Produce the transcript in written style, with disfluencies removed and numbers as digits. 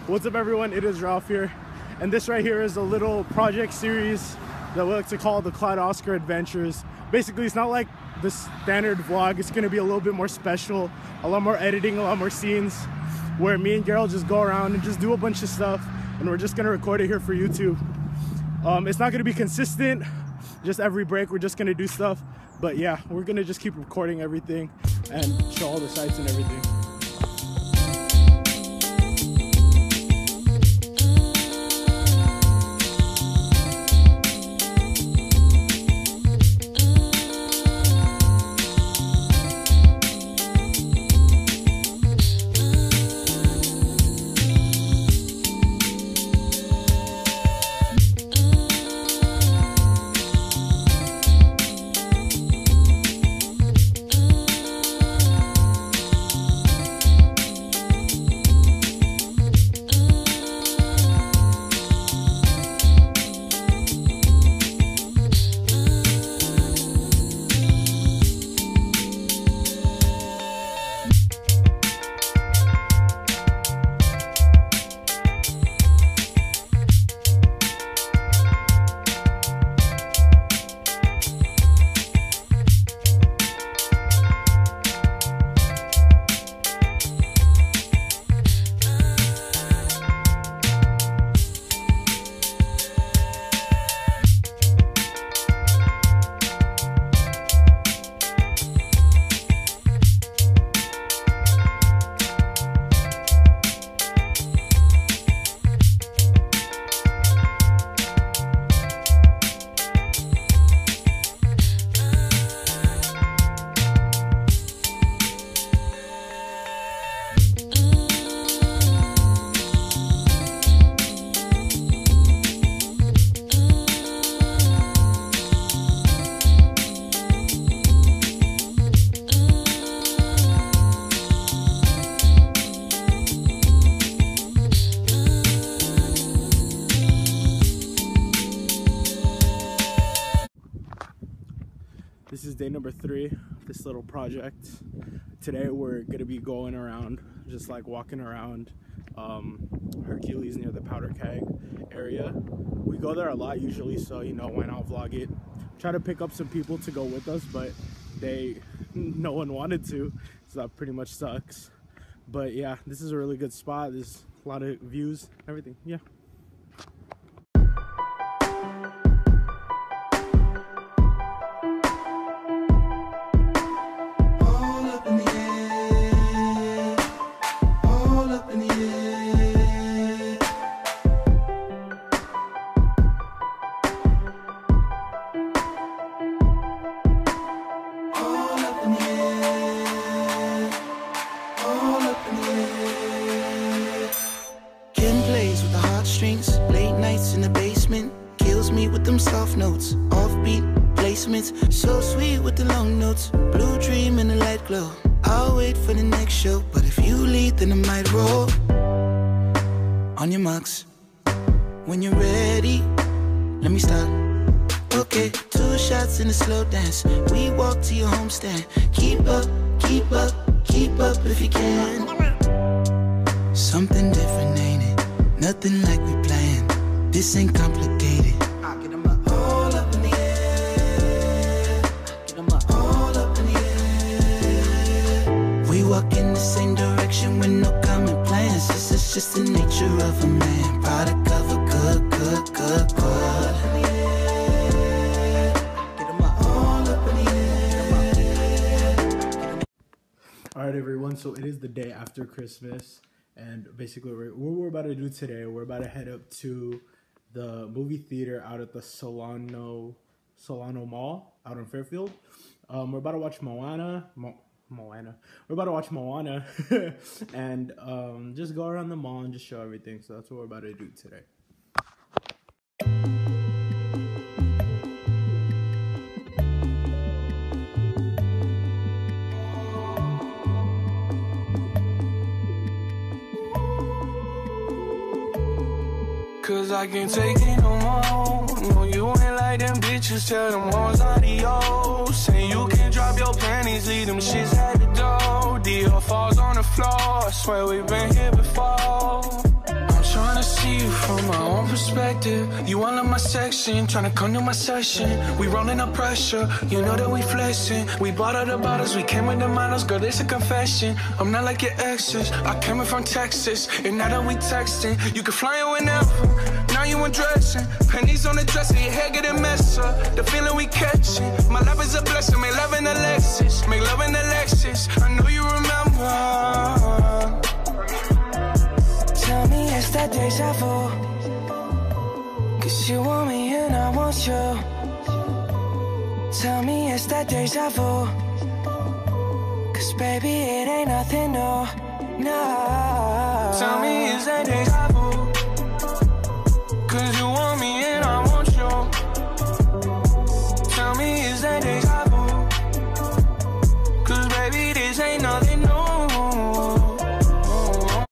What's up everyone, it is Ralph here, and this right here is a little project series that we like to call the ClydeOscar Adventures. Basically, it's not like the standard vlog. It's gonna be a little bit more special, a lot more editing, a lot more scenes, where me and Gerald just go around and just do a bunch of stuff, and we're just gonna record it here for YouTube. It's not gonna be consistent, just every break we're just gonna do stuff, but yeah, we're gonna just keep recording everything and show all the sights and everything. This is day number 3 of this little project. Today we're gonna be going around, just like walking around Hercules near the powder keg area. We go there a lot usually, so you know, why not vlog it? Try to pick up some people to go with us, but no one wanted to, so that pretty much sucks. But yeah, this is a really good spot. There's a lot of views, everything, yeah. Late nights in the basement, kills me with them soft notes, offbeat placements, so sweet with the long notes, blue dream and the light glow. I'll wait for the next show, but if you lead then I might roll. On your marks, when you're ready, let me start. Okay, 2 shots in a slow dance, we walk to your homestand. Keep up, keep up, keep up if you can. Something different, ain't it? Nothing like we planned. This ain't complicated. I get 'em up, all up in the air. Get 'em up, all up in the air. We walk in the same direction with no common plans. This is just the nature of a man. Product of a good. Get 'em up, all up in the air. Alright everyone, so it is the day after Christmas. And basically, what we're about to do today, we're about to head up to the movie theater out at the Solano Mall out in Fairfield. We're about to watch Moana. We're about to watch Moana and just go around the mall and just show everything. So that's what we're about to do today. Cause I can't take it no more. No, you ain't like them bitches. Tell them hoes adios. Say you can drop your panties, leave them shits at the door. Deja falls on the floor. I swear we've been here before. I'm perspective. You all in my section, tryna come to my session. We rolling up pressure, you know that we flexing. We bought all the bottles, we came with the models. Girl, it's a confession, I'm not like your exes. I came in from Texas, and now that we texting, you can fly in whenever. Now you undressing, pennies on the dresser, your hair getting messed up. The feeling we catching, my love is a blessing. Make love in the Lexus, make love in the Lexus. I know you remember. Tell me it's that deja vu, 'cause you want me and I want you. Tell me it's that deja vu, 'cause baby it ain't nothing new, no. Tell me it's that deja vu.